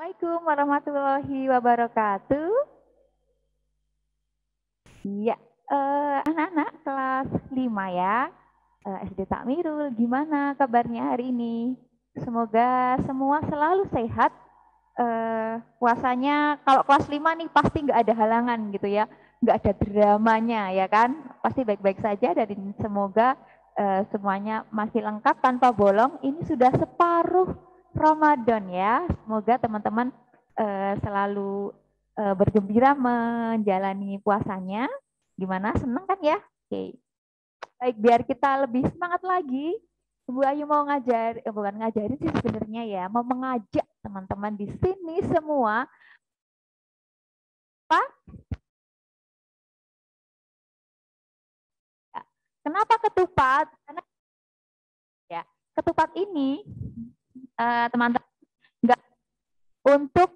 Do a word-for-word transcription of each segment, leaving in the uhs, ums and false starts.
Assalamualaikum warahmatullahi wabarakatuh. Iya, eh, anak-anak kelas lima ya, eh, S D Takmirul, gimana kabarnya hari ini? Semoga semua selalu sehat. Eh, puasanya kalau kelas lima nih pasti nggak ada halangan gitu ya, nggak ada dramanya ya kan? Pasti baik-baik saja dan semoga eh, semuanya masih lengkap tanpa bolong. Ini sudah separuh Ramadan ya. Semoga teman-teman eh, selalu eh, bergembira menjalani puasanya. Gimana? Senang kan ya? Oke. Baik, biar kita lebih semangat lagi, Bu Ayu mau ngajar, eh, bukan ngajarin sih sebenarnya ya, mau mengajak teman-teman di sini semua. Apa? Ya. Kenapa ketupat? Karena ya, ketupat ini eh, teman-teman nggak untuk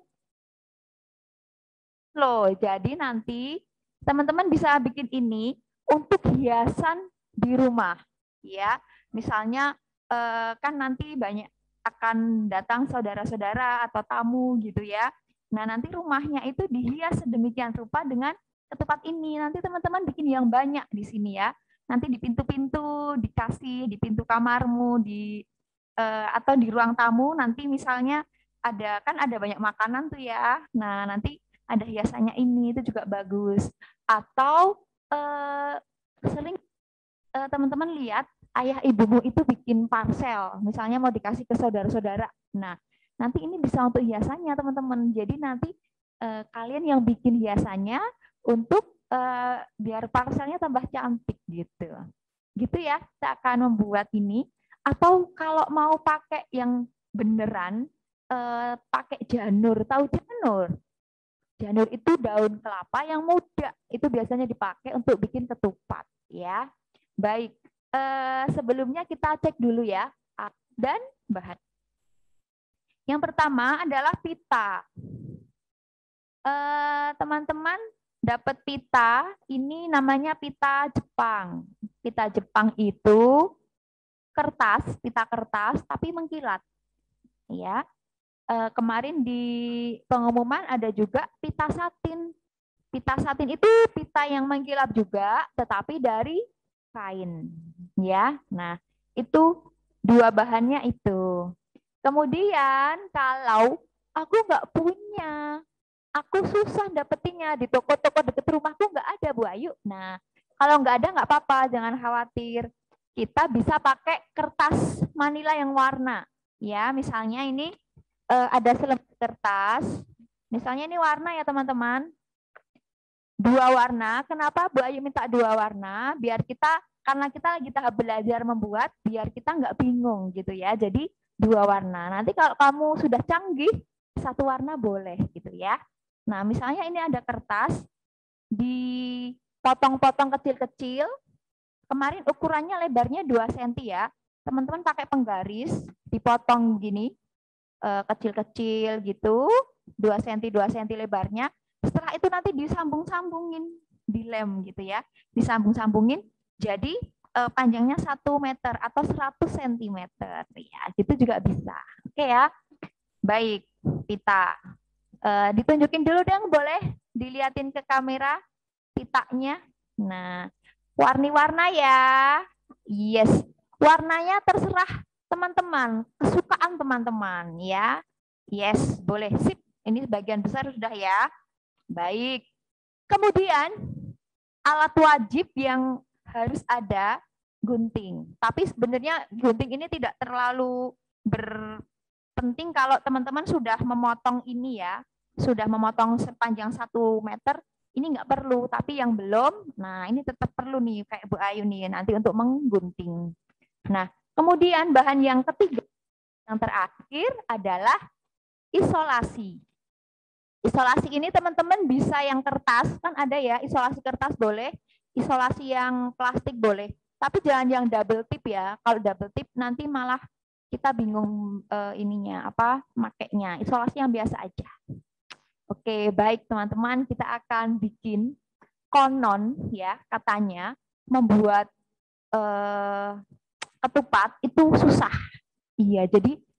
loh. Jadi nanti teman-teman bisa bikin ini untuk hiasan di rumah. Ya, misalnya eh, kan nanti banyak akan datang saudara-saudara atau tamu gitu ya. Nah, nanti rumahnya itu dihias sedemikian rupa dengan ketupat ini. Nanti teman-teman bikin yang banyak di sini ya. Nanti di pintu-pintu dikasih, di pintu kamarmu, di eh, atau di ruang tamu nanti misalnya ada kan ada banyak makanan tuh ya. Nah, nanti ada hiasannya ini itu juga bagus. Atau eh, sering eh, teman-teman lihat ayah ibumu itu bikin parcel, misalnya mau dikasih ke saudara-saudara. Nah, nanti ini bisa untuk hiasannya teman-teman. Jadi nanti eh, kalian yang bikin hiasannya untuk eh, biar parcelnya tambah cantik gitu. Gitu ya, kita akan membuat ini. Atau kalau mau pakai yang beneran, eh, pakai janur. Tahu janur? Janur itu daun kelapa yang muda. Itu biasanya dipakai untuk bikin ketupat. Ya, baik. Eh, sebelumnya kita cek dulu ya dan bahan. Yang pertama adalah pita. Eh, teman-teman dapat pita, ini namanya pita Jepang. Pita Jepang itu kertas, pita kertas tapi mengkilat. Ya. Eh, kemarin di pengumuman ada juga pita satin. Pita satin itu pita yang mengkilap juga, tetapi dari kain. Ya, nah itu dua bahannya itu. Kemudian kalau aku nggak punya, aku susah dapetinnya di toko-toko deket rumahku nggak ada Bu Ayu. Nah, kalau nggak ada nggak apa-apa, jangan khawatir. Kita bisa pakai kertas manila yang warna. Ya, misalnya ini eh, ada selembar kertas. Misalnya ini warna ya teman-teman. Dua warna. Kenapa Bu Ayu minta dua warna? Biar kita, karena kita lagi tahap belajar membuat, biar kita nggak bingung gitu ya. Jadi dua warna. Nanti kalau kamu sudah canggih, satu warna boleh gitu ya. Nah, misalnya ini ada kertas, dipotong-potong kecil-kecil. Kemarin ukurannya lebarnya dua sentimeter ya. Teman-teman pakai penggaris, dipotong gini, kecil-kecil gitu, dua sentimeter dua sentimeter lebarnya. Setelah itu nanti disambung-sambungin, dilem gitu ya. Disambung-sambungin jadi eh, panjangnya satu meter atau seratus sentimeter ya. Gitu juga bisa. Oke ya. Baik, pita. Eh, ditunjukin dulu dong, boleh dilihatin ke kamera pitanya. Nah, warni-warna ya. Yes. Warnanya terserah teman-teman, kesukaan teman-teman ya. Yes, boleh. Sip. Ini sebagian besar sudah ya. Baik. Kemudian alat wajib yang harus ada gunting. Tapi sebenarnya gunting ini tidak terlalu berpenting kalau teman-teman sudah memotong ini ya, sudah memotong sepanjang satu meter, ini nggak perlu. Tapi yang belum, nah ini tetap perlu nih kayak Bu Ayu nih nanti untuk menggunting. Nah, kemudian bahan yang ketiga, yang terakhir adalah isolasi. Isolasi ini teman-teman bisa yang kertas, kan ada ya, isolasi kertas boleh, isolasi yang plastik boleh. Tapi jangan yang double tip ya. Kalau double tip nanti malah kita bingung uh, ininya apa makainya. Isolasi yang biasa aja. Oke, baik teman-teman, kita akan bikin konon ya katanya membuat uh, ketupat itu susah. Iya, jadi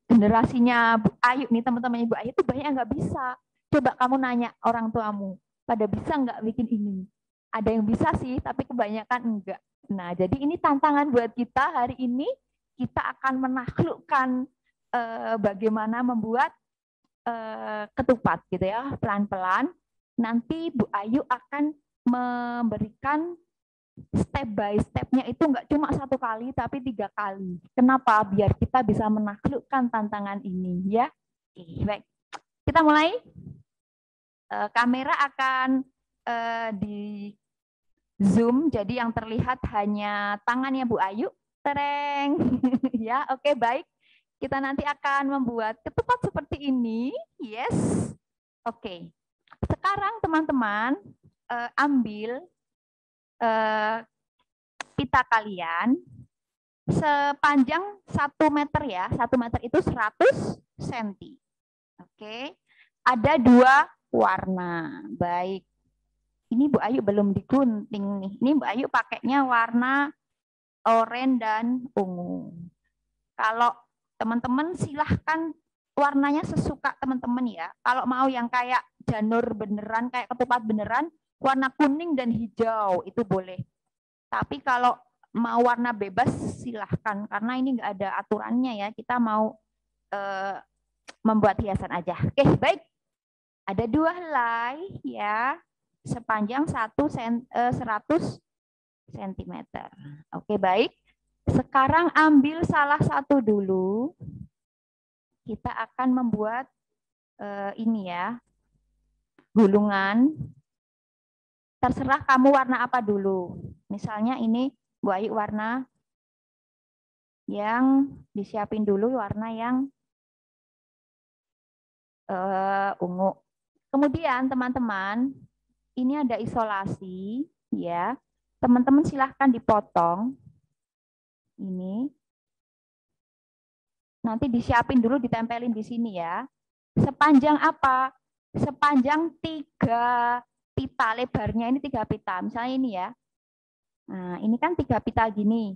generasinya Bu Ayu nih, teman-teman Ibu Ayu itu banyak yang nggak bisa. Coba kamu nanya orang tuamu, pada bisa nggak bikin ini? Ada yang bisa sih, tapi kebanyakan enggak. Nah, jadi ini tantangan buat kita hari ini. Kita akan menaklukkan eh, bagaimana membuat eh, ketupat gitu ya, pelan-pelan. Nanti Bu Ayu akan memberikan step by step-nya itu nggak cuma satu kali, tapi tiga kali. Kenapa? Biar kita bisa menaklukkan tantangan ini ya. Oke, baik. Kita mulai. Eh, kamera akan eh, di zoom, jadi yang terlihat hanya tangannya Bu Ayu. Tereng. Ya, oke, baik. Kita nanti akan membuat ketupat seperti ini. Yes. Oke. Sekarang teman-teman eh, ambil eh, pita kalian sepanjang satu meter ya. Satu meter itu seratus sentimeter. Oke. Ada dua warna. Baik. Ini Bu Ayu belum digunting nih. Ini Bu Ayu pakainya warna oranye dan ungu. Kalau teman-teman silahkan warnanya sesuka teman-teman ya. Kalau mau yang kayak janur beneran, kayak ketupat beneran, warna kuning dan hijau itu boleh. Tapi kalau mau warna bebas silahkan, karena ini nggak ada aturannya ya. Kita mau eh, membuat hiasan aja. Oke, baik. Ada dua helai ya, sepanjang satu seratus sentimeter. Oke, baik. Sekarang ambil salah satu dulu. Kita akan membuat eh, ini ya, gulungan. Terserah kamu warna apa dulu. Misalnya ini Bu Ayu warna yang disiapin dulu, warna yang eh, ungu. Kemudian teman-teman, ini ada isolasi ya. Teman-teman silahkan dipotong. Ini. Nanti disiapin dulu, ditempelin di sini ya. Sepanjang apa? Sepanjang tiga pita, lebarnya ini tiga pita. Misalnya ini ya. Nah, ini kan tiga pita gini.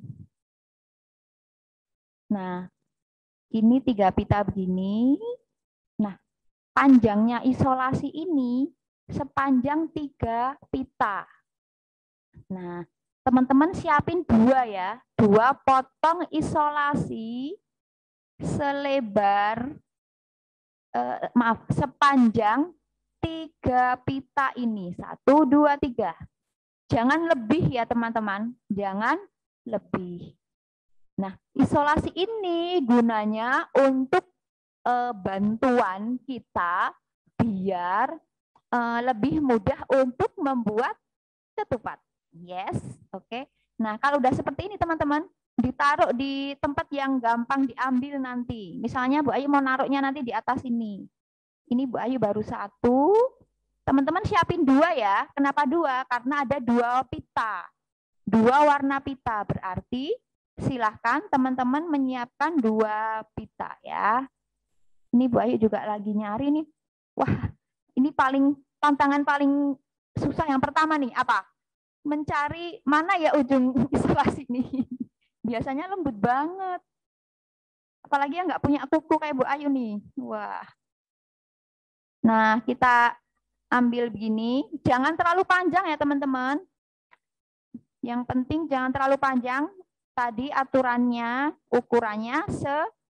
Nah, ini tiga pita begini. Nah, panjangnya isolasi ini sepanjang tiga pita. Nah, teman-teman siapin dua ya. Dua potong isolasi selebar, eh, maaf, sepanjang tiga pita ini. Satu, dua, tiga. Jangan lebih ya teman-teman. Jangan lebih. Nah, isolasi ini gunanya untuk eh, bantuan kita biar eh, lebih mudah untuk membuat ketupat. Yes, oke. Okay. Nah, kalau udah seperti ini teman-teman, ditaruh di tempat yang gampang diambil nanti. Misalnya Bu Ayu mau naruhnya nanti di atas ini. Ini Bu Ayu baru satu. Teman-teman siapin dua ya. Kenapa dua? Karena ada dua pita. Dua warna pita. Berarti silahkan teman-teman menyiapkan dua pita ya. Ini Bu Ayu juga lagi nyari nih. Wah, ini paling tantangan paling susah yang pertama nih. Apa? Mencari mana ya ujung isolasi ini. Biasanya lembut banget. Apalagi yang nggak punya kuku kayak Bu Ayu nih. Wah. Nah, kita ambil begini. Jangan terlalu panjang ya teman-teman. Yang penting jangan terlalu panjang. Tadi aturannya, ukurannya se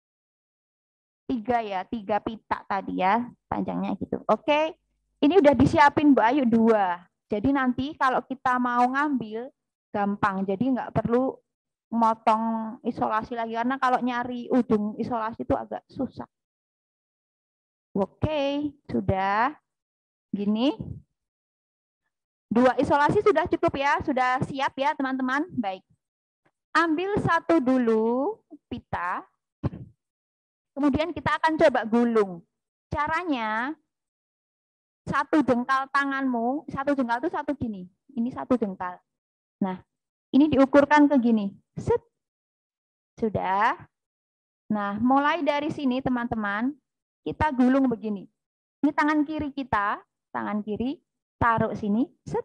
tiga ya, tiga pita tadi ya, panjangnya gitu. Oke, ini udah disiapin Bu Ayu dua. Jadi nanti kalau kita mau ngambil, gampang. Jadi nggak perlu motong isolasi lagi, karena kalau nyari ujung isolasi itu agak susah. Oke, sudah. Gini. Dua isolasi sudah cukup ya, sudah siap ya teman-teman. Baik. Ambil satu dulu pita. Kemudian kita akan coba gulung. Caranya, satu jengkal tanganmu, satu jengkal itu satu gini. Ini satu jengkal. Nah, ini diukurkan ke gini. Set. Sudah. Nah, mulai dari sini teman-teman, kita gulung begini. Ini tangan kiri kita, tangan kiri, taruh sini. Set.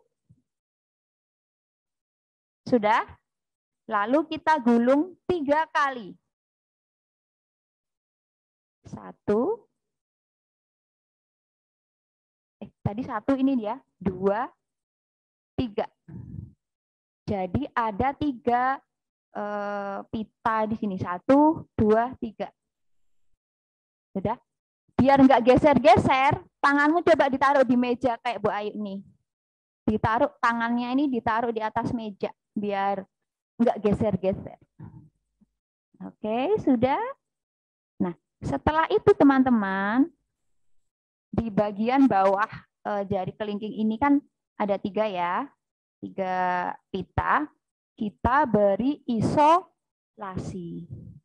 Sudah. Lalu kita gulung tiga kali. Satu. Eh, tadi satu ini dia. Dua. Tiga. Jadi ada tiga eh, pita di sini. Satu, dua, tiga. Sudah? Biar nggak geser-geser, tanganmu coba ditaruh di meja kayak Bu Ayu nih. Ditaruh, tangannya ini ditaruh di atas meja. Biar nggak geser-geser. Oke, sudah? Nah, setelah itu teman-teman, di bagian bawah eh, jari kelingking ini kan ada tiga ya. Tiga pita. Kita beri isolasi.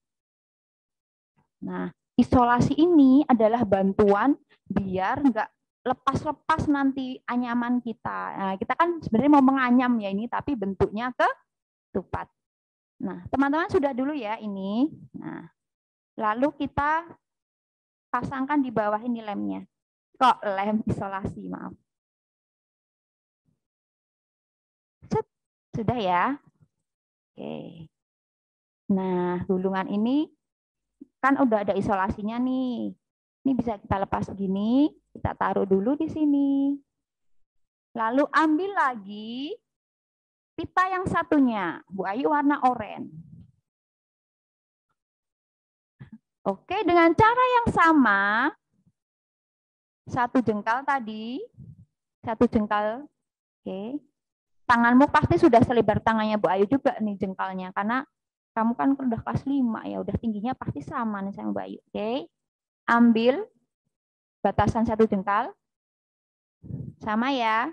Nah, isolasi ini adalah bantuan biar nggak lepas-lepas nanti anyaman kita. Nah, kita kan sebenarnya mau menganyam ya ini, tapi bentuknya ketupat. Nah, teman-teman sudah dulu ya ini. Nah, lalu kita pasangkan di bawah ini lemnya. Kok lem isolasi, maaf. Set, sudah ya. Oke. Nah, gulungan ini kan udah ada isolasinya nih. Ini bisa kita lepas begini, kita taruh dulu di sini. Lalu ambil lagi pita yang satunya, Bu Ayu warna oranye. Oke, dengan cara yang sama, satu jengkal tadi, satu jengkal, oke. Tanganmu pasti sudah selebar tangannya Bu Ayu juga nih jengkalnya, karena kamu kan udah kelas lima ya, udah tingginya pasti sama nih sama Bu Ayu. Oke, ambil batasan satu jengkal, sama ya.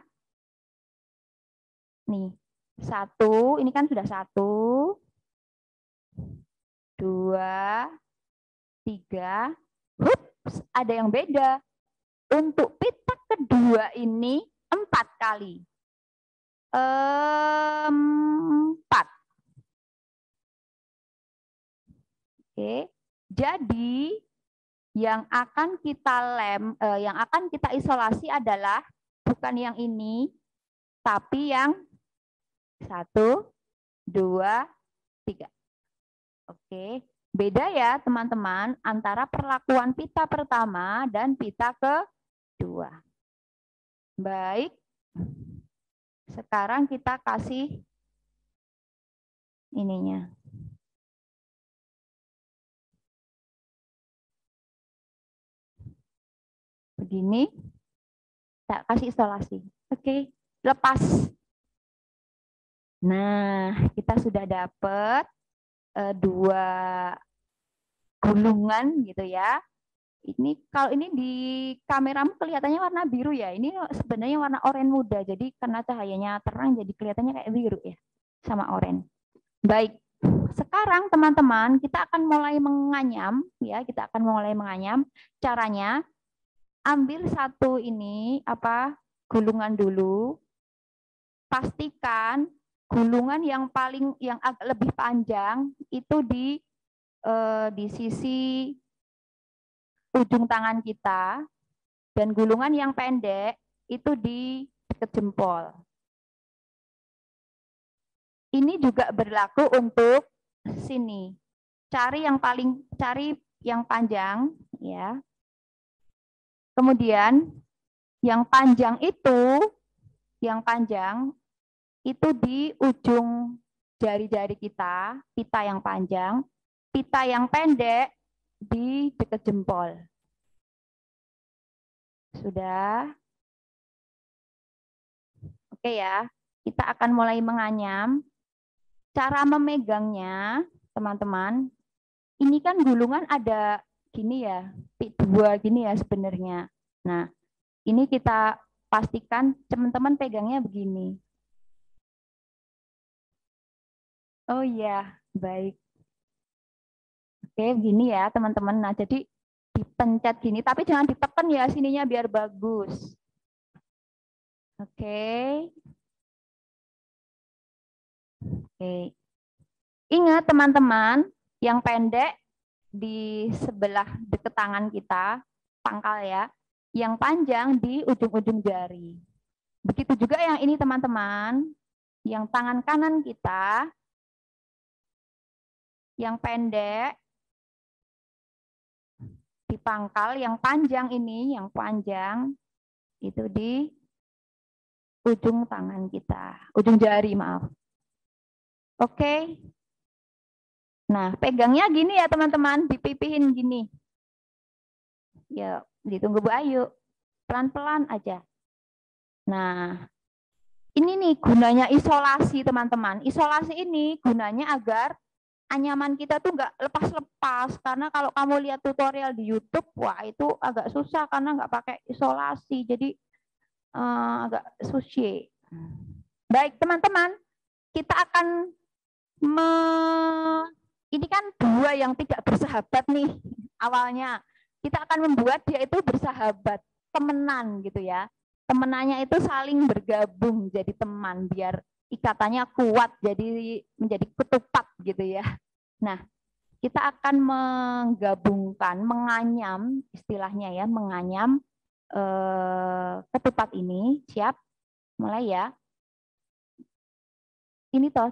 Nih, satu, ini kan sudah satu, dua, tiga, hups, ada yang beda. Untuk pita kedua ini empat kali. Empat. Oke, jadi yang akan kita lem, eh, yang akan kita isolasi adalah bukan yang ini, tapi yang satu, dua, tiga. Oke, beda ya teman-teman antara perlakuan pita pertama dan pita kedua. Baik, sekarang kita kasih ininya. Begini, kita kasih isolasi. Oke, lepas. Nah, kita sudah dapat uh, dua gulungan gitu ya. Ini kalau ini di kameramu kelihatannya warna biru ya. Ini sebenarnya warna oranye muda. Jadi karena cahayanya terang jadi kelihatannya kayak biru ya, sama oranye. Baik. Sekarang teman-teman kita akan mulai menganyam ya. Kita akan mulai menganyam. Caranya ambil satu ini apa gulungan dulu. Pastikan gulungan yang paling yang agak lebih panjang itu di eh, di sisi ujung tangan kita dan gulungan yang pendek itu di dekat jempol. Ini juga berlaku untuk sini. Cari yang paling cari yang panjang ya. Kemudian yang panjang itu yang panjang itu di ujung jari-jari kita, pita yang panjang, pita yang pendek di dekat jempol. Sudah? Oke ya, kita akan mulai menganyam. Cara memegangnya, teman-teman, ini kan gulungan ada gini ya, P dua gini ya sebenarnya. Nah, ini kita pastikan teman-teman pegangnya begini. Oh iya, baik. Oke, begini ya teman-teman. Nah, jadi dipencet gini, tapi jangan ditekan ya sininya biar bagus. Oke. Oke. Ingat teman-teman, yang pendek di sebelah dekat tangan kita, pangkal ya. Yang panjang di ujung-ujung jari. Begitu juga yang ini teman-teman. Yang tangan kanan kita, yang pendek di pangkal yang panjang ini, yang panjang itu di ujung tangan kita, ujung jari maaf. Oke. Nah, pegangnya gini ya teman-teman, dipipihin gini. Ya, ditunggu Bu Ayu. Pelan-pelan aja. Nah, ini nih gunanya isolasi teman-teman. Isolasi ini gunanya agar anyaman kita tuh nggak lepas-lepas. Karena kalau kamu lihat tutorial di YouTube, wah itu agak susah karena nggak pakai isolasi. Jadi eh, agak suci. Baik teman-teman, kita akan me... ini kan dua yang tidak bersahabat nih awalnya. Kita akan membuat dia itu bersahabat, temenan gitu ya. Temenannya itu saling bergabung jadi teman biar ikatannya kuat jadi menjadi ketupat gitu ya. Nah, kita akan menggabungkan, menganyam istilahnya ya, menganyam eh, ketupat ini. Siap? Mulai ya. Ini toh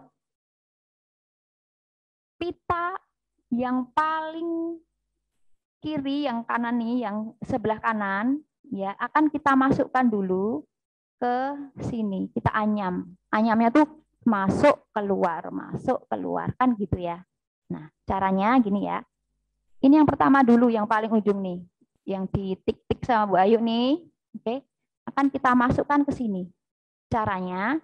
pita yang paling kiri, yang kanan nih, yang sebelah kanan ya akan kita masukkan dulu ke sini. Kita anyam. Anyamnya tuh masuk keluar, masuk keluar kan gitu ya. Nah, caranya gini ya. Ini yang pertama dulu, yang paling ujung nih, yang ditik-tik sama Bu Ayu nih. Oke, akan kita masukkan ke sini. Caranya,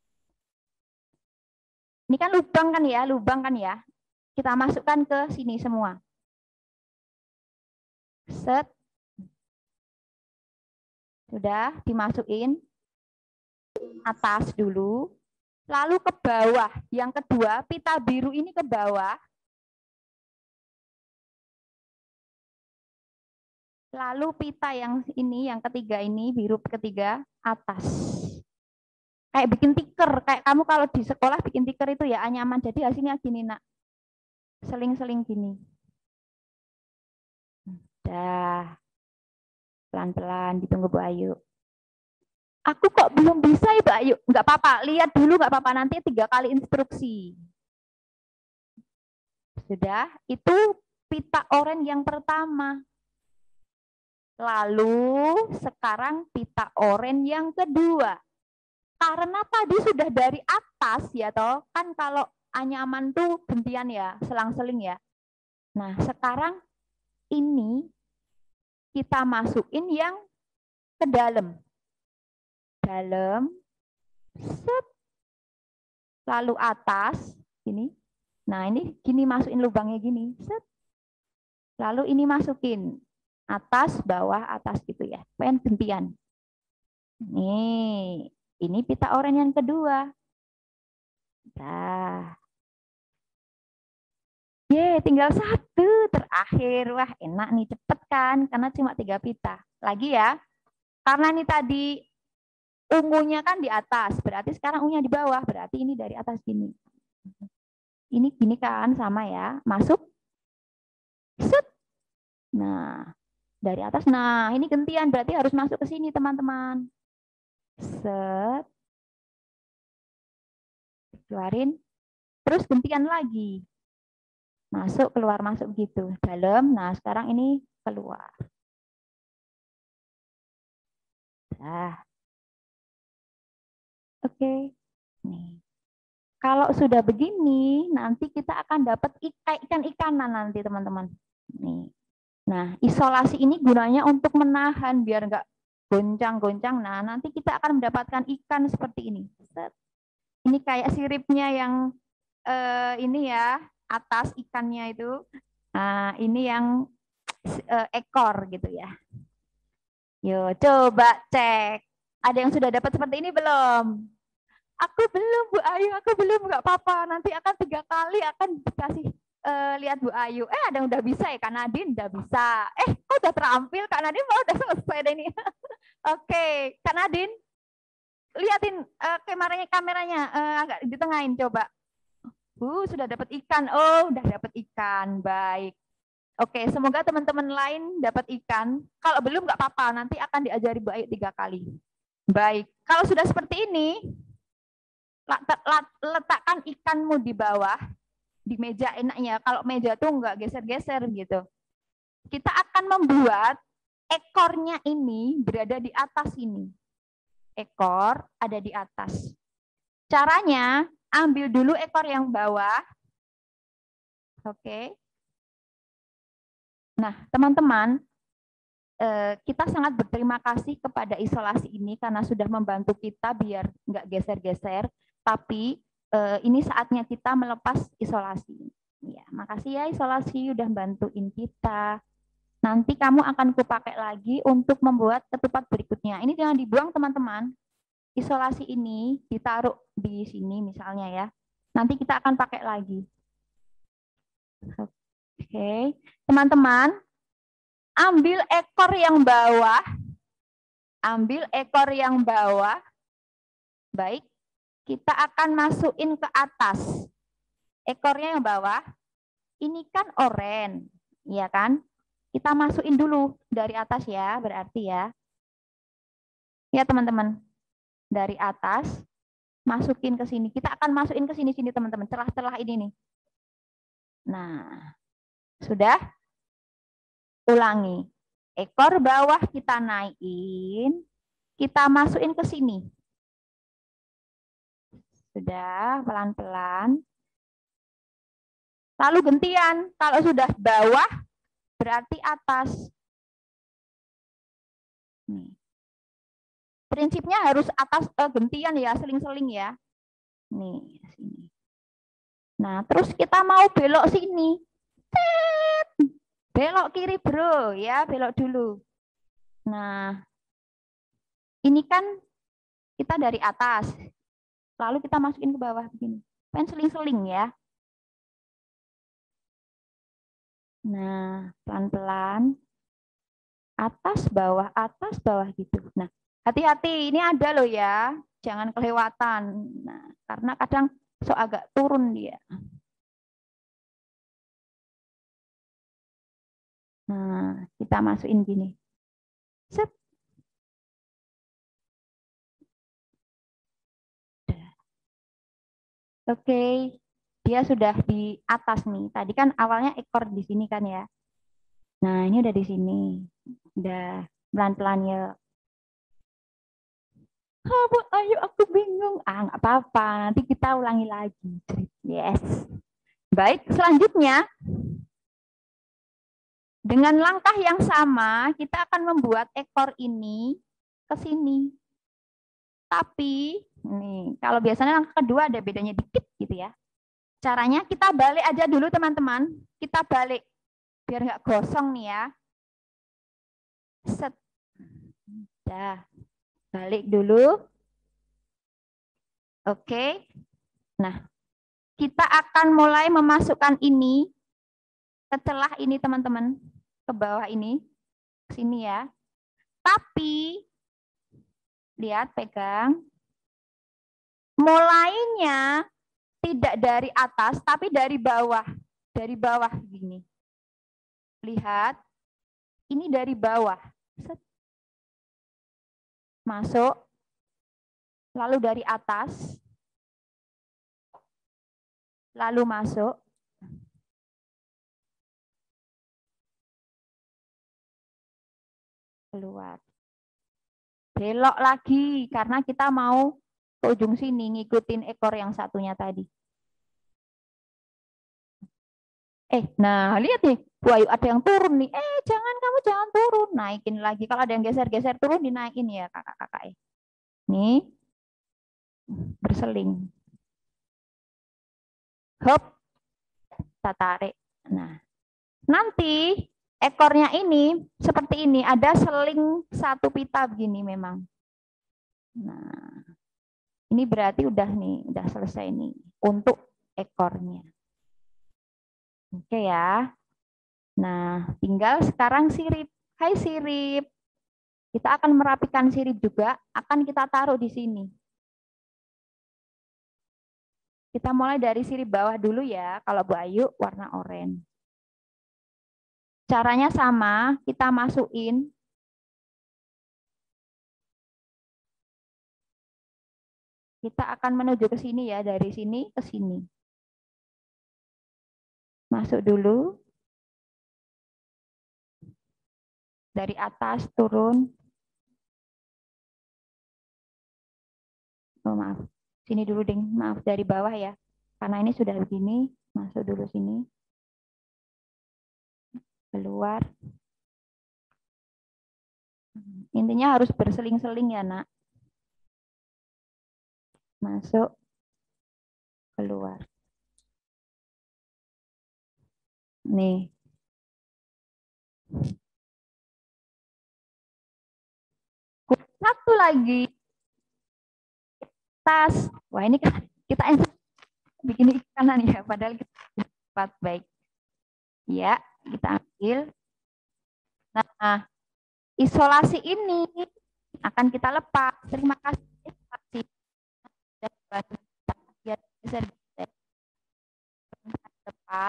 ini kan lubang kan ya, lubang kan ya. Kita masukkan ke sini semua. Set. Sudah dimasukin atas dulu. Lalu ke bawah. Yang kedua, pita biru ini ke bawah. Lalu pita yang ini, yang ketiga ini, biru ketiga, atas. Kayak bikin tiker. Kayak kamu kalau di sekolah bikin tiker itu ya anyaman. Jadi hasilnya gini nak. Seling-seling gini. Dah. Pelan-pelan ditunggu Bu Ayu. Aku kok belum bisa ya Bu Ayu? Enggak apa-apa, lihat dulu enggak apa-apa, nanti tiga kali instruksi. Sudah, itu pita oranye yang pertama. Lalu sekarang pita oranye yang kedua. Karena tadi sudah dari atas ya toh, kan kalau anyaman tuh gantian ya, selang-seling ya. Nah, sekarang ini kita masukin yang ke dalam. Dalam, set, lalu atas, gini. Nah ini gini masukin lubangnya gini, set. Lalu ini masukin atas, bawah, atas gitu ya, pengen gantian. Nih, ini pita oranye yang kedua. Nah, ye, tinggal satu terakhir. Wah enak nih, cepet kan, karena cuma tiga pita. Lagi ya, karena ini tadi ungunya kan di atas, berarti sekarang ungunya di bawah, berarti ini dari atas gini. Ini gini kan, sama ya, masuk, set. Nah, dari atas, nah ini gantian, berarti harus masuk ke sini teman-teman. Set. Keluarin, terus gantian lagi. Masuk, keluar, masuk gitu. Dalam, nah sekarang ini keluar. Nah. Oke, nih. Kalau sudah begini, nanti kita akan dapat ikan-ikanan nanti teman-teman. Nih. Nah, isolasi ini gunanya untuk menahan biar enggak goncang-goncang. Nah, nanti kita akan mendapatkan ikan seperti ini. Ini kayak siripnya yang eh, ini ya, atas ikannya itu. Nah, ini yang eh, ekor gitu ya. Yuk, coba cek. Ada yang sudah dapat seperti ini belum? Aku belum Bu Ayu, aku belum, nggak apa-apa. Nanti akan tiga kali akan dikasih uh, lihat Bu Ayu. Eh ada yang udah bisa ya, Kak Nadine udah bisa. Eh kok udah terampil, Kak Nadine mau udah selesai deh ini. Oke, okay. Kak Nadine, liatin uh, kameranya, kameranya uh, agak ditengahin coba. Uh sudah dapat ikan, oh udah dapat ikan, baik. Oke, okay, semoga teman-teman lain dapat ikan. Kalau belum nggak apa-apa, nanti akan diajari Bu Ayu tiga kali. Baik, kalau sudah seperti ini, letakkan ikanmu di bawah di meja enaknya. Kalau meja tuh nggak geser-geser gitu. kita akan membuat ekornya ini berada di atas ini. Ekor ada di atas. Caranya, ambil dulu ekor yang bawah. Oke. Nah, teman-teman, kita sangat berterima kasih kepada isolasi ini karena sudah membantu kita biar nggak geser-geser. Tapi ini saatnya kita melepas isolasi. Ya, makasih ya isolasi udah bantuin kita. Nanti kamu akan kupakai lagi untuk membuat ketupat berikutnya. Ini jangan dibuang teman-teman. Isolasi ini ditaruh di sini misalnya ya. Nanti kita akan pakai lagi. Oke, teman-teman, ambil ekor yang bawah. Ambil ekor yang bawah. Baik, kita akan masukin ke atas. Ekornya yang bawah. Ini kan oranye, ya kan? Kita masukin dulu dari atas ya, berarti ya. Ya teman-teman, dari atas masukin ke sini. Kita akan masukin ke sini-sini teman-teman, celah-celah ini nih. Nah, sudah? Ulangi. Ekor bawah kita naikin, kita masukin ke sini. Sudah, pelan-pelan. Lalu gantian, kalau sudah bawah berarti atas. Nih. Prinsipnya harus atas eh, gantian ya, seling-seling ya. Nih, sini. Nah, terus kita mau belok sini. Belok kiri, bro, ya, belok dulu. Nah, ini kan kita dari atas. Lalu kita masukin ke bawah begini. Pengen seling-seling ya. Nah, pelan-pelan. Atas, bawah, atas, bawah gitu. Nah, hati-hati, ini ada loh ya. Jangan kelewatan. Nah, karena kadang so agak turun dia. Nah, kita masukin gini. Set. Oke, dia sudah di atas nih. Tadi kan awalnya ekor di sini kan ya. Nah, ini udah di sini. Udah pelan-pelan ya. Oh, Bu Ayu, aku bingung. Ah, nggak apa-apa. Nanti kita ulangi lagi. Yes. Baik, selanjutnya. Dengan langkah yang sama, kita akan membuat ekor ini ke sini. Tapi, nih, kalau biasanya langkah kedua ada bedanya dikit gitu ya. Caranya kita balik aja dulu teman-teman. Kita balik. Biar nggak gosong nih ya. Set. Dah. Balik dulu. Oke. Nah, kita akan mulai memasukkan ini ke celah ini teman-teman. Ke bawah ini. Ke sini ya. Tapi, lihat, pegang. Mulainya tidak dari atas, tapi dari bawah. Dari bawah gini. Lihat, ini dari bawah. Set. Masuk. Lalu dari atas. Lalu masuk. Keluar. Belok lagi, karena kita mau ke ujung sini, ngikutin ekor yang satunya tadi. Eh, nah lihat nih, wah ada yang turun nih. Eh, jangan, kamu jangan turun, naikin lagi. Kalau ada yang geser-geser turun, dinaikin ya kakak-kakak. Nih, berseling. Hop, kita tarik. Nah, nanti ekornya ini seperti ini, ada seling satu pita begini memang. Nah, ini berarti udah nih, udah selesai nih untuk ekornya. Oke ya. Nah, tinggal sekarang sirip. Hai sirip. Kita akan merapikan sirip juga, akan kita taruh di sini. Kita mulai dari sirip bawah dulu ya, kalau Bu Ayu warna oranye. Caranya sama, kita masukin. Kita akan menuju ke sini ya, dari sini ke sini. Masuk dulu. Dari atas turun. Oh, maaf. Sini dulu, Ding. Maaf, dari bawah ya. Karena ini sudah begini, masuk dulu sini. Keluar. Intinya harus berseling-seling ya, Nak. Masuk. Keluar. Nih. Satu lagi. Tas. Wah, ini kan kita bikin kanan ya, padahal kita cepat. Baik. Ya, kita ambil. Nah, isolasi ini akan kita lepas. Terima kasih. Isolasi. Lepas.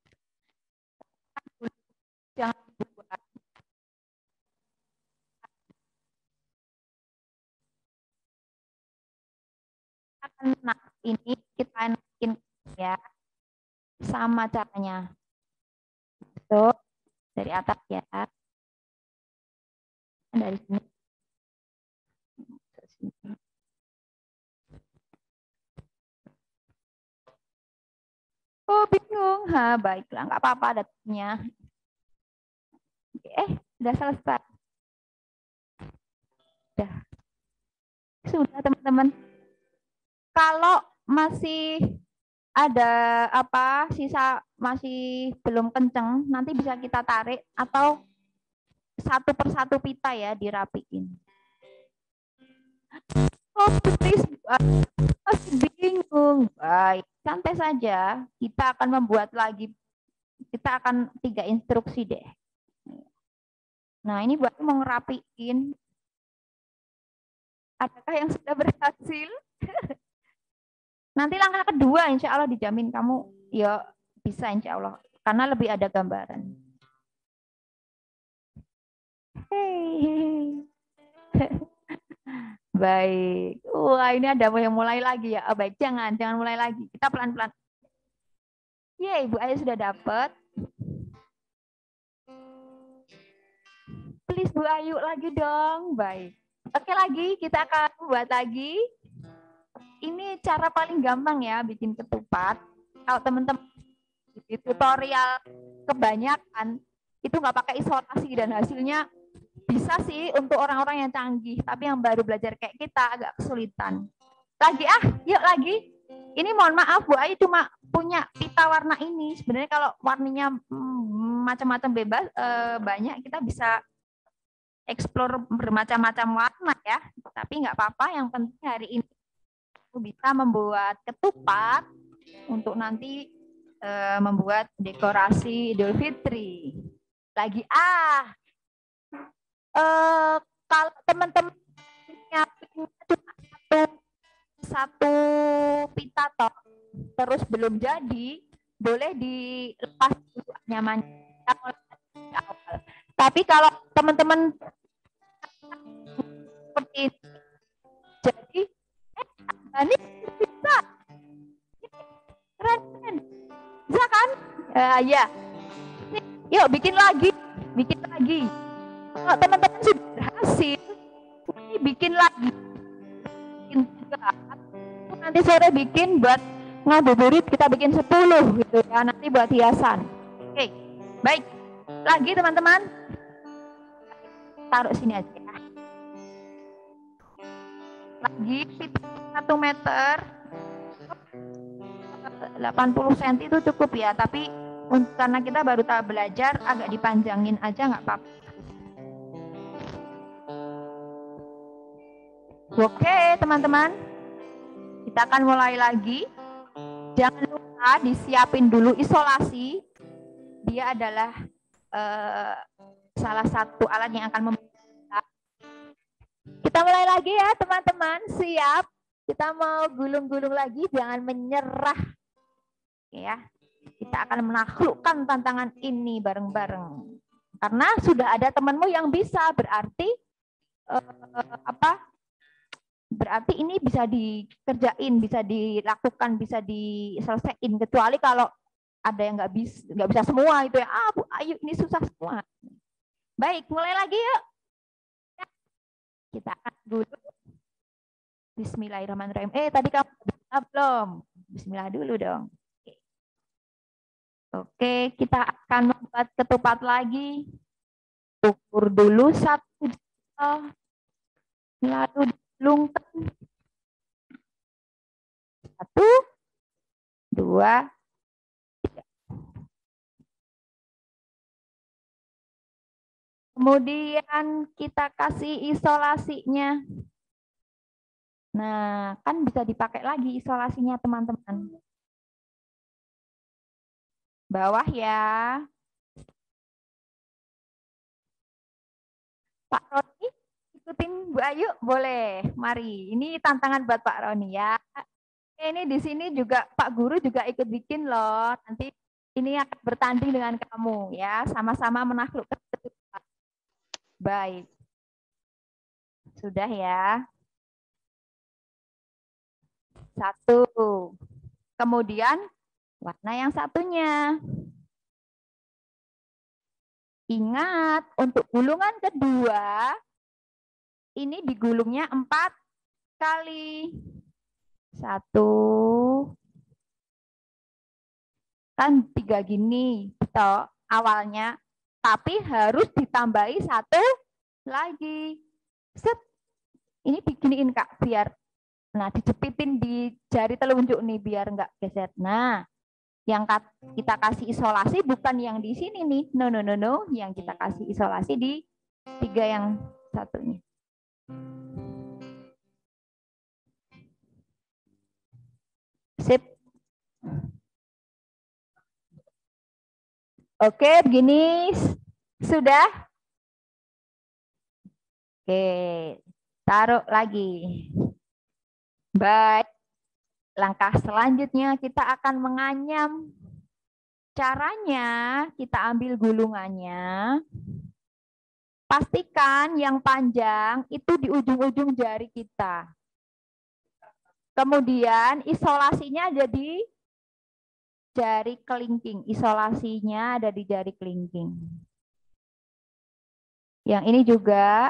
Jangan buat. Nah, ini kita naikin ya. Sama caranya. Tuh, dari atas ya. Dari sini. Oh, bingung. Ha, baiklah, nggak apa-apa datanya. Eh, sudah selesai. Sudah. Sudah, teman-teman. Kalau masih ada apa sisa masih belum kenceng, nanti bisa kita tarik atau satu persatu pita ya dirapiin. Oh, please, masih bingung. Baik, santai saja. Kita akan membuat lagi. Kita akan tiga instruksi deh. Nah, ini buat mau ngerapiin. Adakah yang sudah berhasil? Nanti langkah kedua, insya Allah dijamin kamu ya bisa insya Allah. Karena lebih ada gambaran. Hei. Baik. Wah, ini ada yang mulai lagi ya. Oh, baik, jangan, jangan mulai lagi. Kita pelan-pelan. Yeay, Ibu Ayu sudah dapat. Please Bu Ayu lagi dong. Baik. Oke, lagi kita akan buat lagi. Ini cara paling gampang ya bikin ketupat. Kalau teman-teman di tutorial kebanyakan itu nggak pakai isolasi dan hasilnya bisa sih untuk orang-orang yang canggih, tapi yang baru belajar kayak kita agak kesulitan. Lagi ah, yuk lagi. Ini mohon maaf Bu Ayu cuma punya pita warna ini. Sebenarnya kalau warnanya hmm, macam-macam bebas eh, banyak, kita bisa explore bermacam-macam warna ya. Tapi nggak apa-apa, yang penting hari ini aku bisa membuat ketupat untuk nanti eh, membuat dekorasi Idul Fitri. Lagi ah. Eh, kalau teman-teman nyiapin cuma satu, satu pita toh, terus belum jadi, boleh dilepas dulu nyaman. Tapi kalau teman-teman seperti ini, jadi eh, ini bisa, keren, keren. Bisa kan? Uh, ya, yuk bikin lagi, bikin lagi. Kalau teman-teman sudah berhasil, ini bikin lagi. Bikin juga. Nanti sore bikin buat ngabuburit, kita bikin sepuluh gitu ya, nanti buat hiasan. Oke, baik. Lagi teman-teman. Taruh sini aja ya. Lagi satu meter. delapan puluh sentimeter itu cukup ya, tapi karena kita baru tahu belajar agak dipanjangin aja nggak apa-apa. Oke teman-teman, kita akan mulai lagi. Jangan lupa disiapin dulu isolasi. Dia adalah eh, salah satu alat yang akan membantu kita. Kita mulai lagi ya teman-teman, siap? Kita mau gulung-gulung lagi, jangan menyerah. Ya, kita akan menaklukkan tantangan ini bareng-bareng. Karena sudah ada temanmu yang bisa, berarti eh, apa? Berarti ini bisa dikerjain, bisa dilakukan, bisa diselesaikan. Kecuali kalau ada yang nggak bisa, nggak bisa semua itu ya. Ah, Bu Ayu ini susah semua. Baik, mulai lagi yuk. Kita akan dulu. Bismillahirrahmanirrahim. Eh, tadi kamu bismillah belum? Bismillah dulu dong. Oke, kita akan membuat ketupat lagi. Ukur dulu satu, lalu dilungkan. Satu, dua, tiga. Kemudian kita kasih isolasinya. Nah, kan bisa dipakai lagi isolasinya, teman-teman. Bawah ya. Pak Roni, ikutin Bu Ayu, boleh. Mari, ini tantangan buat Pak Roni ya. Ini di sini juga Pak Guru juga ikut bikin loh. Nanti ini akan bertanding dengan kamu ya, sama-sama menaklukkan ketupat. Baik. Sudah ya. Satu. Kemudian warna yang satunya. Ingat, untuk gulungan kedua, ini digulungnya empat kali. Satu. Kan tiga gini, toh, awalnya. Tapi harus ditambahi satu lagi. Set. Ini diginiin Kak, biar, nah dijepitin di jari telunjuk nih, biar nggak geser. Nah, yang kita kasih isolasi bukan yang di sini nih. No, no, no, no. Yang kita kasih isolasi di tiga yang satunya. Sip. Oke, begini. Sudah? Oke, taruh lagi. Baik. Langkah selanjutnya kita akan menganyam. Caranya kita ambil gulungannya. Pastikan yang panjang itu di ujung-ujung jari kita. Kemudian isolasinya ada di jari kelingking. Isolasinya ada di jari kelingking. Yang ini juga.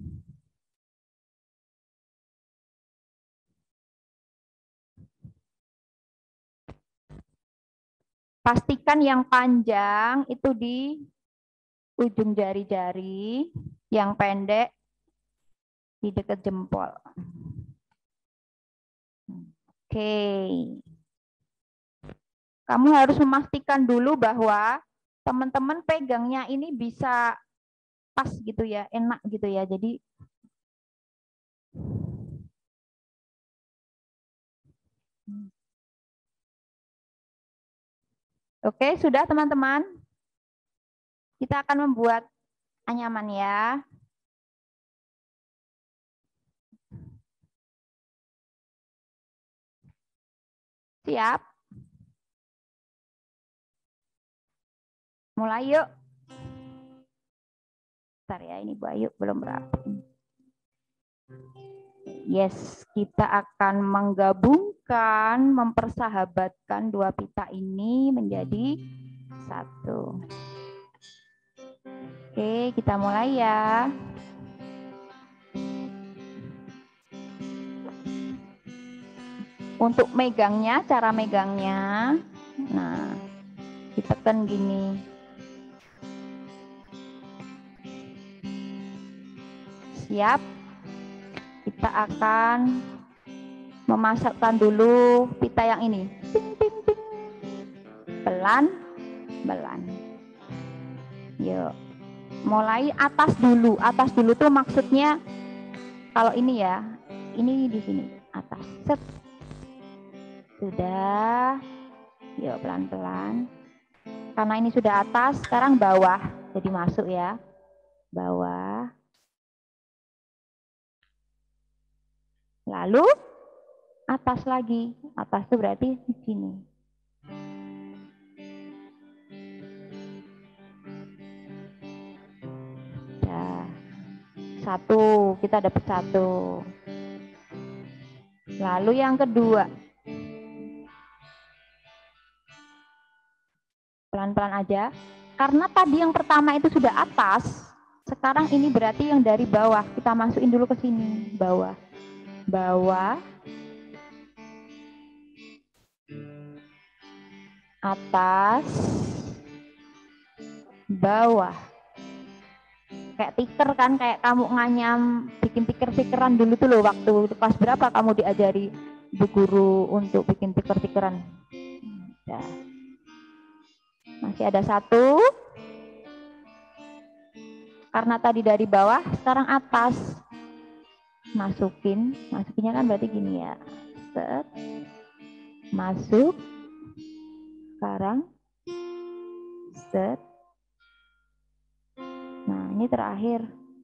Pastikan yang panjang itu di ujung jari-jari, yang pendek di dekat jempol. Oke. Kamu harus memastikan dulu bahwa teman-teman pegangnya ini bisa pas gitu ya, enak gitu ya. Jadi oke, sudah teman-teman. Kita akan membuat anyaman ya. Siap? Mulai yuk. Bentar ya, ini Bu Ayu belum rapi. Yes, kita akan menggabungkan, mempersahabatkan dua pita ini menjadi satu. Oke, kita mulai ya. Untuk megangnya, cara megangnya, nah, ditekan gini. Siap? Kita akan memasukkan dulu pita yang ini. Pelan, pelan. Yuk. Mulai atas dulu. Atas dulu tuh maksudnya kalau ini ya, ini di sini atas. Set. Sudah. Yuk pelan-pelan. Karena ini sudah atas, sekarang bawah. Jadi masuk ya. Bawah. Lalu atas lagi. Atas itu berarti di sini. Nah, satu, kita dapat satu. Lalu yang kedua. Pelan-pelan aja. Karena tadi yang pertama itu sudah atas, Sekarang ini berarti yang dari bawah. Kita masukin dulu ke sini. Bawah. Bawah. Atas. Bawah. Kayak tiker kan, kayak kamu nganyam bikin tiker-tikeran dulu tuh loh, waktu kelas berapa kamu diajari ibu guru untuk bikin tiker-tikeran. Nah, masih ada satu. Karena tadi dari bawah, sekarang atas. Masukin, masukinnya kan berarti gini ya. Set. Masuk. Sekarang. Set. Nah, ini terakhir.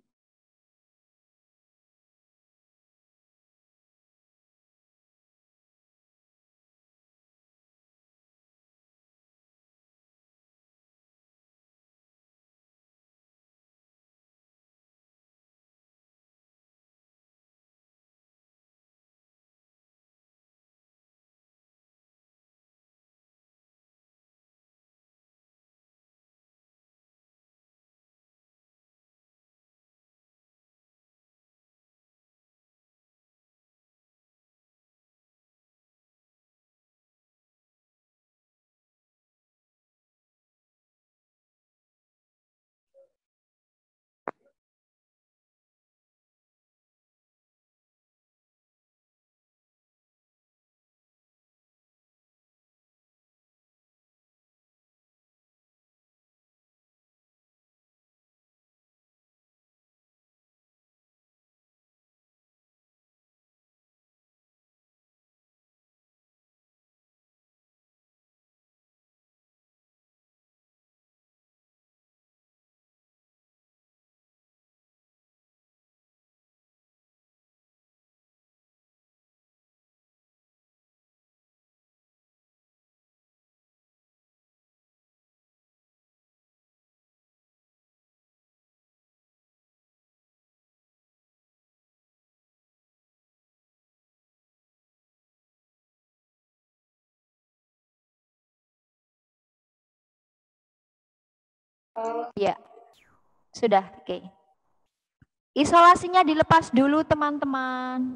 Ya, sudah. Oke. Isolasinya dilepas dulu, teman-teman.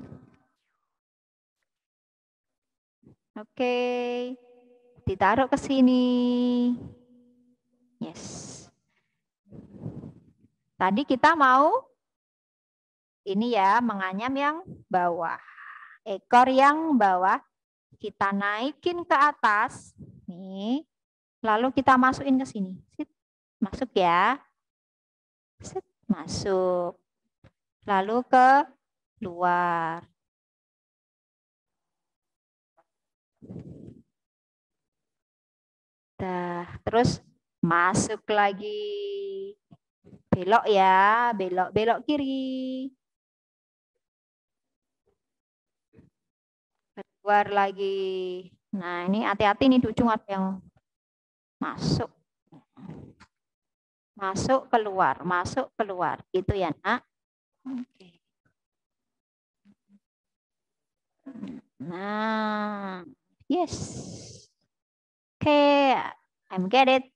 Oke. Ditaruh ke sini. Yes. Tadi kita mau ini ya, menganyam yang bawah. Ekor yang bawah kita naikin ke atas. Nih. Lalu kita masukin ke sini. Sit. Masuk ya. Sit. Masuk. Lalu ke luar. Dah, terus masuk lagi. Belok ya, belok, belok kiri. Keluar lagi. Nah, ini hati-hati nih, Ducung ada yang masuk. Masuk, keluar, masuk, keluar. Gitu ya, Nak. Oke. Nah, yes. Oke, okay, I'm get it.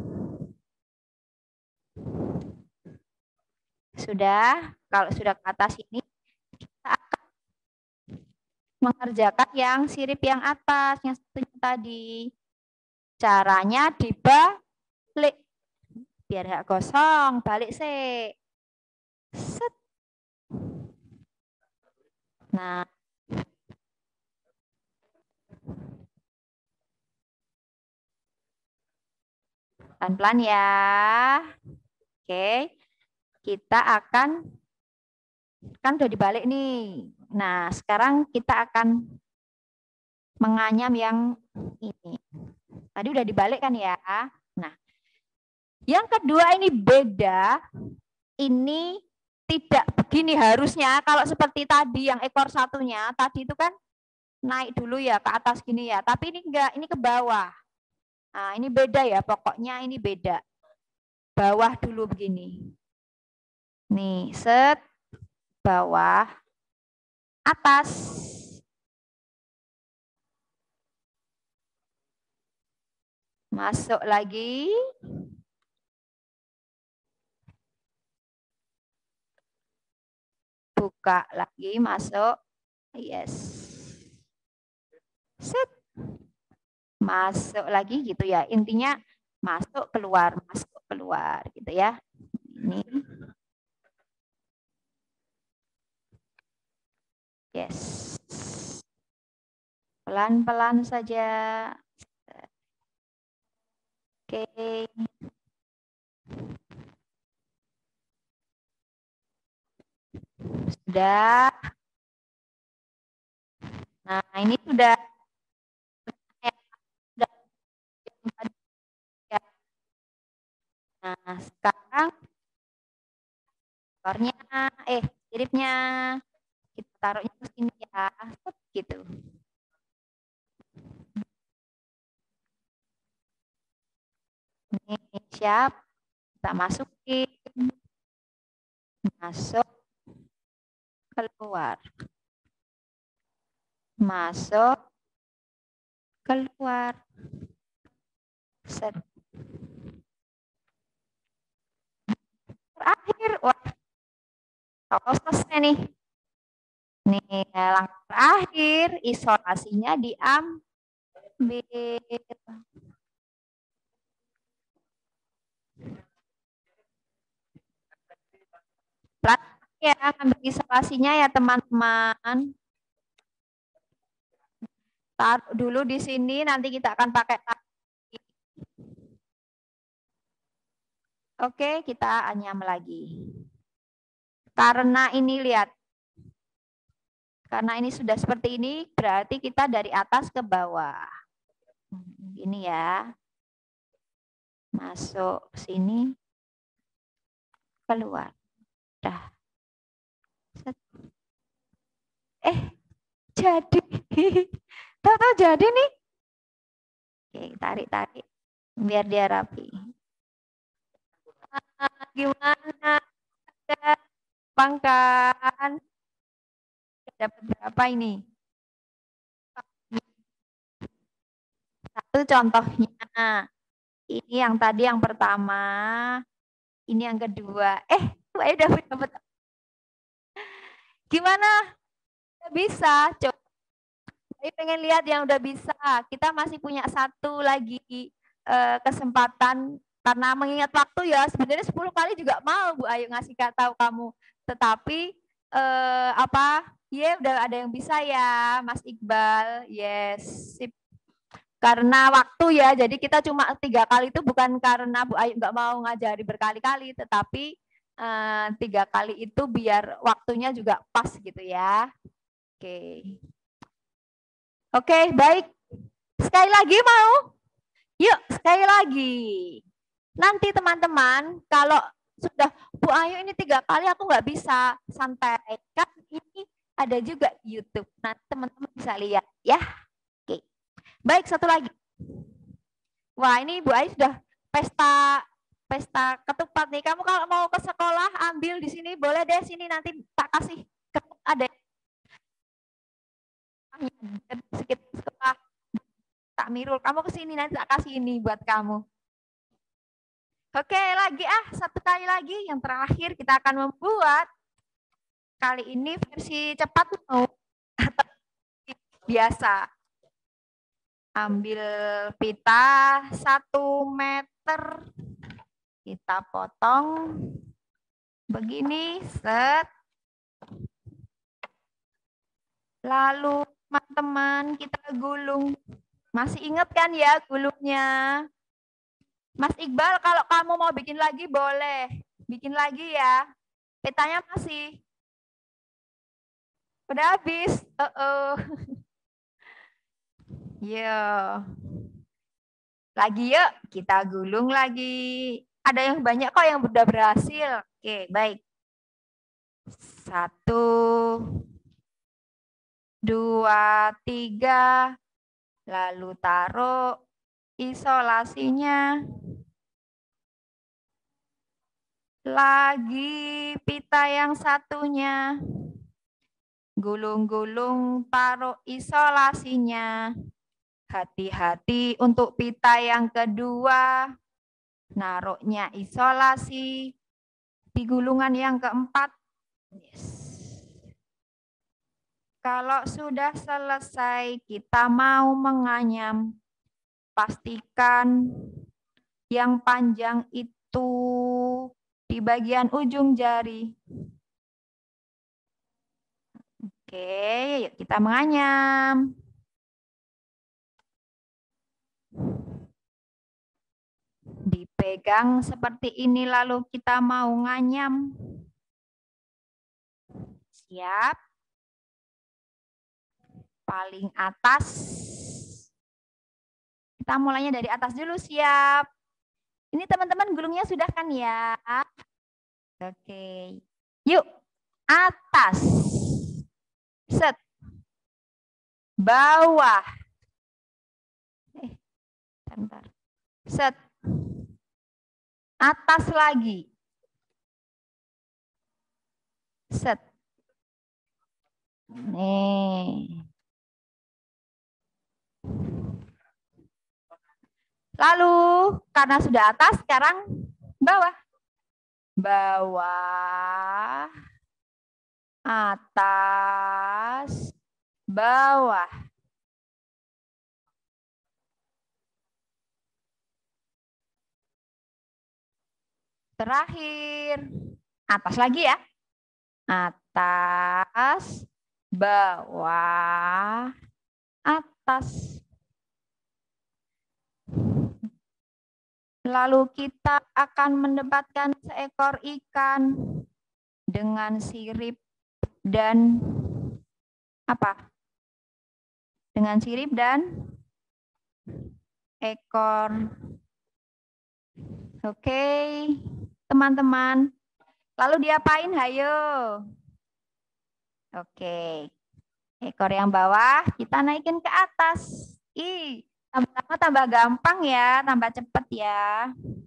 Sudah, kalau sudah ke atas ini, kita akan mengerjakan yang sirip yang atas, yang satunya tadi. Caranya dibalik. Biar nggak kosong, balik sih. Set. Nah, pelan-pelan ya. Oke, kita akan, kan udah dibalik nih. Nah, sekarang kita akan menganyam yang ini. Tadi udah dibalik kan ya. Nah, yang kedua ini beda. Ini tidak begini harusnya. Kalau seperti tadi yang ekor satunya, tadi itu kan naik dulu ya ke atas gini ya. Tapi ini enggak, ini ke bawah. Nah, ini beda ya. Pokoknya ini beda. Bawah dulu begini. Nih, set, bawah, atas. Masuk lagi. buka lagi, masuk. Yes. Set. Masuk lagi gitu ya. Intinya masuk, keluar, masuk, keluar gitu ya. Ini. Yes. Pelan-pelan saja. Oke. Sudah. Nah, ini sudah. Nah, sekarang ekornya, eh, siripnya kita taruhnya ke sini ya, gitu. Ini siap, kita masukin, masuk, keluar, masuk, keluar, set. Terakhir, wah, kalau selesai nih. Nih, langkah terakhir, isolasinya diambil. Ya, ambil isolasinya ya teman-teman. Taruh dulu di sini, nanti kita akan pakai. Oke, kita anyam lagi. Karena ini lihat, karena ini sudah seperti ini, berarti kita dari atas ke bawah. Ini ya. Masuk sini, keluar. Dah. Eh, jadi. Tahu-tahu jadi nih. Oke, tarik-tarik. Biar dia rapi. Ah, gimana? Pangkan. Dapat berapa ini? Satu contohnya. Ini yang tadi yang pertama. Ini yang kedua. Eh, saya dapat dapat. Gimana? Bisa. Coba. Saya pengen lihat yang udah bisa. Kita masih punya satu lagi eh, kesempatan karena mengingat waktu ya. Sebenarnya sepuluh kali juga mau Bu Ayu ngasih tahu kamu. Tetapi eh, apa? Ya udah ada yang bisa ya, Mas Iqbal. Yes, sip. Karena waktu ya, jadi kita cuma tiga kali itu bukan karena Bu Ayu nggak mau ngajari berkali-kali, tetapi eh, tiga kali itu biar waktunya juga pas gitu ya. Oke. Oke, baik. Sekali lagi mau? Yuk, sekali lagi. Nanti teman-teman, kalau sudah Bu Ayu ini tiga kali aku nggak bisa, santai. Kan ini ada juga di YouTube. Nanti teman-teman bisa lihat ya. Oke. Baik, satu lagi. Wah, ini Bu Ayu sudah pesta pesta ketupat nih. Kamu kalau mau ke sekolah ambil di sini, boleh deh sini nanti tak kasih ada sekitar sekolah. Tak Mirul, kamu ke sini nanti tak kasih ini buat kamu. Oke, lagi ah, satu kali lagi yang terakhir kita akan membuat kali ini versi cepat mau atau biasa. Ambil pita satu meter, kita potong begini, set. Lalu teman-teman kita gulung. Masih ingat kan ya gulungnya? Mas Iqbal, kalau kamu mau bikin lagi boleh. Bikin lagi ya. Pitanya masih. Udah habis. Uh -oh. Yo. Lagi yuk, kita gulung lagi. Ada yang banyak kok yang udah berhasil. Oke, baik. Satu, dua, tiga. Lalu taruh isolasinya. Lagi pita yang satunya. Gulung-gulung, taruh isolasinya. Hati-hati untuk pita yang kedua. Naruhnya isolasi. Di gulungan yang keempat. Yes. Kalau sudah selesai, kita mau menganyam. Pastikan yang panjang itu di bagian ujung jari. Oke, yuk kita menganyam. Dipegang seperti ini, lalu kita mau nganyam. Siap. Paling atas. Kita mulainya dari atas dulu, siap. Ini teman-teman gulungnya sudah kan ya? Oke. Yuk, atas. Set. Bawah. Eh, bentar. Set. Atas lagi. Set. Nih. Lalu karena sudah atas, sekarang bawah. Bawah. Atas. Bawah. Terakhir. Atas lagi ya. Atas. Bawah. Atas. Lalu kita akan mendapatkan seekor ikan dengan sirip dan apa? Dengan sirip dan ekor. Oke, teman-teman. Lalu diapain? Hayo. Oke. Ekor yang bawah kita naikin ke atas. Ih, tambah-tambah tambah gampang ya, tambah cepet ya.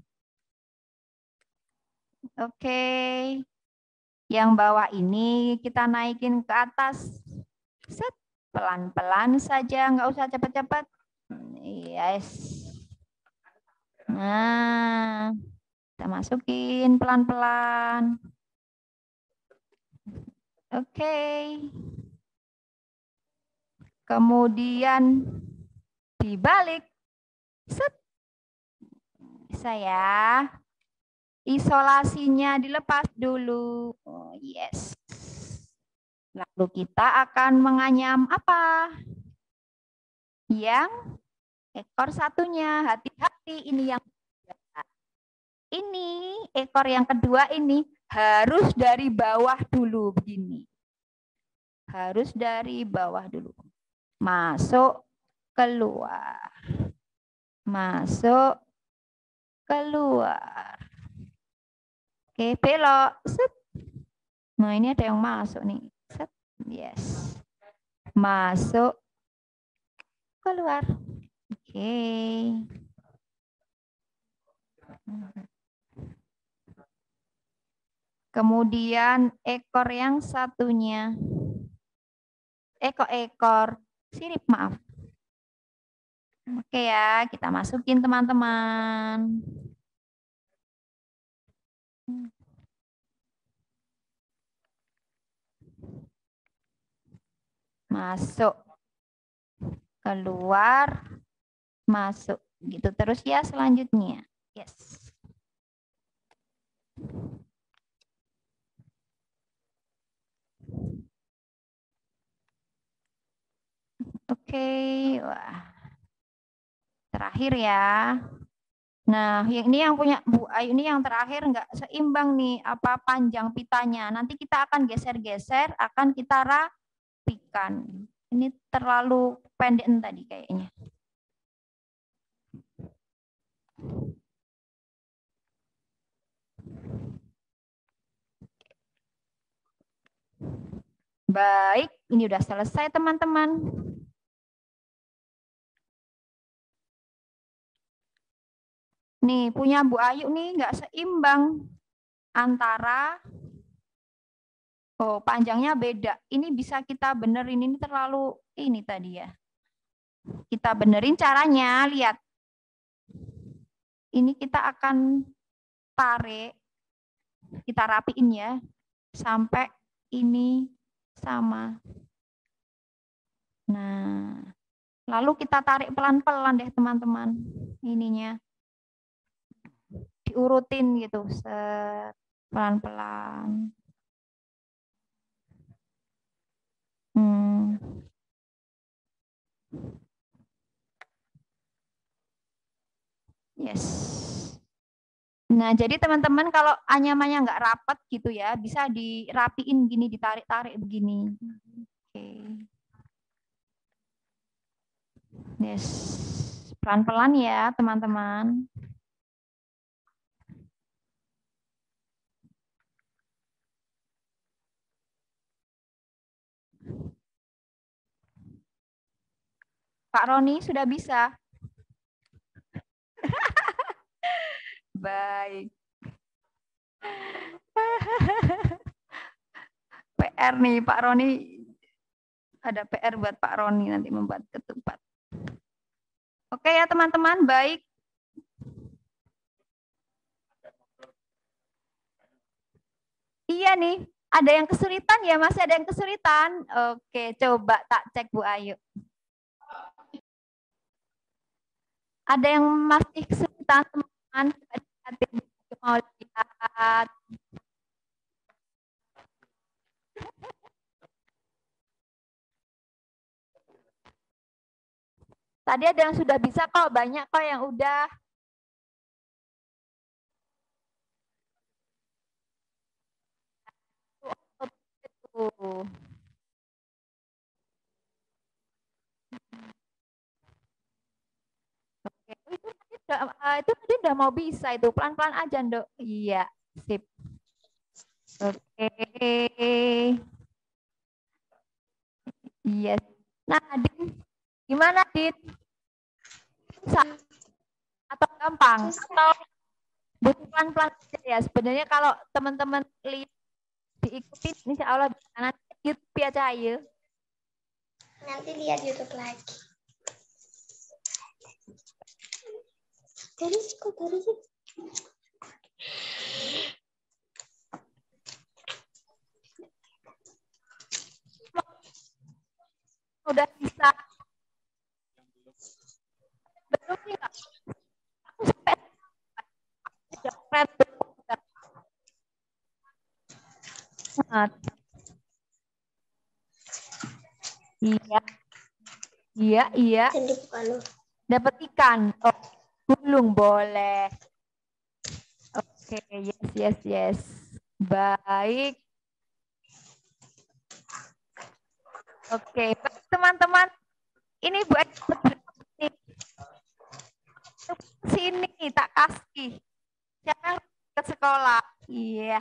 Oke. Yang bawah ini kita naikin ke atas. Set. Pelan-pelan saja, nggak usah cepet-cepet. Yes. Nah, kita masukin pelan-pelan. Oke. Kemudian dibalik. Set. Bisa ya. Isolasinya dilepas dulu. Oh, yes. Lalu kita akan menganyam apa? Yang ekor satunya. Hati-hati, ini yang ini ekor yang kedua ini harus dari bawah dulu begini. Harus dari bawah dulu. Masuk, keluar. Masuk, keluar. Oke, belok. Set. Nah, ini ada yang masuk nih. Set. Yes. Masuk, keluar. Oke. Kemudian ekor yang satunya. Ekor-ekor sirip, maaf. Oke ya, kita masukin teman-teman. Masuk, keluar, masuk. Gitu terus ya selanjutnya. Yes. Oke, wah. Terakhir ya. Nah, yang ini yang punya Bu Ayu ini yang terakhir nggak seimbang nih apa panjang pitanya. Nanti kita akan geser-geser, akan kita rapikan. Ini terlalu pendek tadi kayaknya. Baik, ini udah selesai teman-teman. Nih, punya Bu Ayu nih nggak seimbang antara oh panjangnya beda. Ini bisa kita benerin, ini terlalu ini tadi ya. Kita benerin caranya, lihat. Ini kita akan tarik, kita rapiin ya, sampai ini sama. Nah, lalu kita tarik pelan-pelan deh teman-teman. Ininya diurutin gitu, set pelan-pelan. Hmm. Yes. Nah, jadi teman-teman kalau anyamannya nggak rapat gitu ya, bisa dirapiin gini, ditarik-tarik begini. Oke. Okay. Yes. Pelan-pelan ya, teman-teman. Pak Roni sudah bisa? Baik. P R nih, Pak Roni. Ada P R buat Pak Roni nanti membuat ketupat. Oke ya teman-teman, baik. Iya nih, ada yang kesulitan ya, masih ada yang kesulitan. Oke, coba tak cek Bu Ayu. Ada yang masih kesulitan teman-teman? Mau lihat? Tadi ada yang sudah bisa kok, banyak kok yang udah. Uh. Oke, itu tadi udah, uh, itu tadi udah mau bisa itu, pelan-pelan aja, Nduk. Iya, sip. Oke. Iya. Yes. Nah, Din, gimana Din? Bisa atau gampang? Atau butuh pelan-pelan aja ya? Sebenarnya kalau teman-teman lihat diikuti, insya Allah nanti YouTube ya Cahaya. Nanti lihat YouTube lagi. Dari kok dari Udah bisa. Belum sih nggak? Iya. Iya, iya. Dapat ikan. Oh, gulung boleh. Oke, okay, yes, yes, yes. Baik. Oke, okay. Teman-teman. Ini buat sini tak kasih. Jangan ke sekolah. Iya.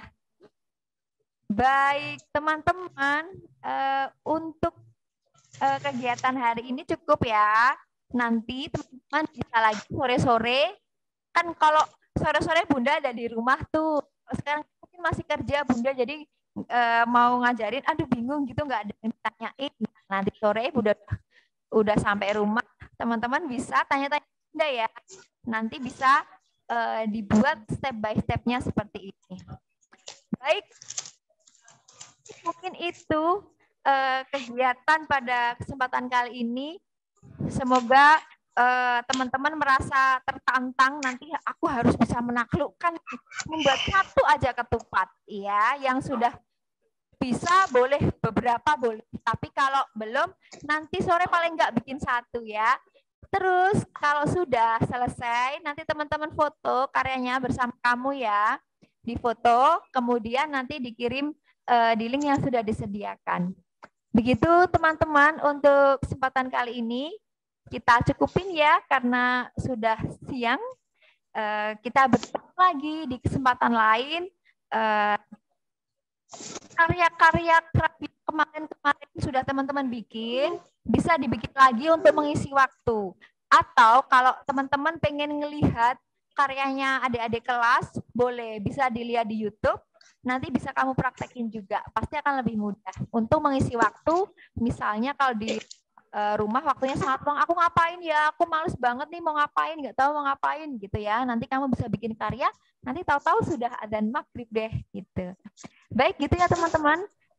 Baik, teman-teman. Uh, untuk uh, kegiatan hari ini cukup ya. Nanti teman-teman bisa lagi sore-sore. Kan kalau sore-sore Bunda ada di rumah tuh. Sekarang mungkin masih kerja Bunda, jadi uh, mau ngajarin, aduh bingung gitu, nggak ada yang ditanyain. Nanti sore Bunda udah sampai rumah, teman-teman bisa tanya-tanya Bunda ya. Nanti bisa uh, dibuat step by step-nya seperti ini. Baik, mungkin itu uh, kegiatan pada kesempatan kali ini. Semoga teman-teman uh, merasa tertantang, nanti aku harus bisa menaklukkan membuat satu aja ketupat ya. Yang sudah bisa boleh beberapa boleh, tapi kalau belum nanti sore paling nggak bikin satu ya. Terus kalau sudah selesai nanti teman-teman foto karyanya bersama kamu ya, difoto kemudian nanti dikirim uh, di link yang sudah disediakan. Begitu teman-teman untuk kesempatan kali ini kita cukupin ya karena sudah siang. Uh, kita bertemu lagi di kesempatan lain. Uh, karya-karya kemarin-kemarin sudah teman-teman bikin, bisa dibikin lagi untuk mengisi waktu. Atau kalau teman-teman pengen ngelihat karyanya adik-adik kelas, boleh bisa dilihat di YouTube, nanti bisa kamu praktekin juga. Pasti akan lebih mudah. Untuk mengisi waktu, misalnya kalau di rumah waktunya sangat luang, aku ngapain ya, aku males banget nih mau ngapain, nggak tahu mau ngapain gitu ya. Nanti kamu bisa bikin karya, nanti tahu-tahu sudah adzan maghrib deh gitu. Baik gitu ya teman-teman.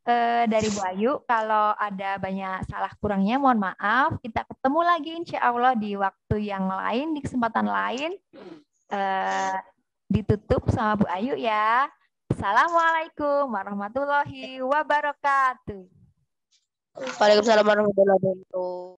eh, dari Bu Ayu. Kalau ada banyak salah kurangnya, mohon maaf. Kita ketemu lagi insya Allah di waktu yang lain, di kesempatan lain. Eh, ditutup sama Bu Ayu ya. Assalamualaikum warahmatullahi wabarakatuh. Waalaikumsalam warahmatullahi wabarakatuh.